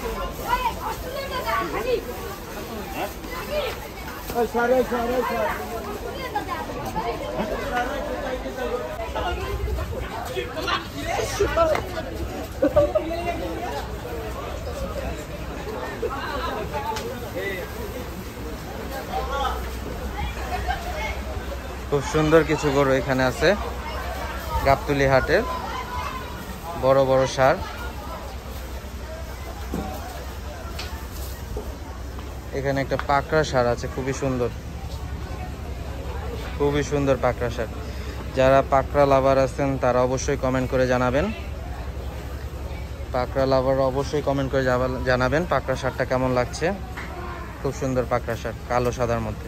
খুব সুন্দর কিছু গরু এখানে আছে গাবতলী হাটের, বড় বড় ষাঁড়। এখানে একটা পাকড়া ষাঁড় আছে, খুবই সুন্দর, খুবই সুন্দর পাকড়া ষাঁড়। যারা পাকড়া লাভার আছেন তারা অবশ্যই কমেন্ট করে জানাবেন, পাকড়া লাভার অবশ্যই কমেন্ট করে জানাবেন পাকড়া ষাঁড়টা কেমন লাগছে। খুব সুন্দর পাকড়া ষাঁড়, কালো সাদার মধ্যে।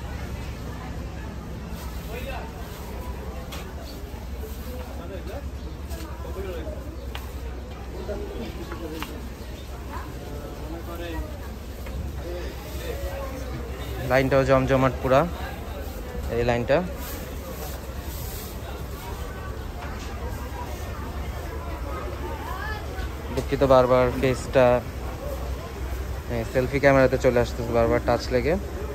লাইনটাও জমজমাট পুরা, এই লাইনটা। দুঃখিত, বারবার ফেসটা সেলফি ক্যামেরাতে চলে আসতেছে, বারবার টাচ লেগে।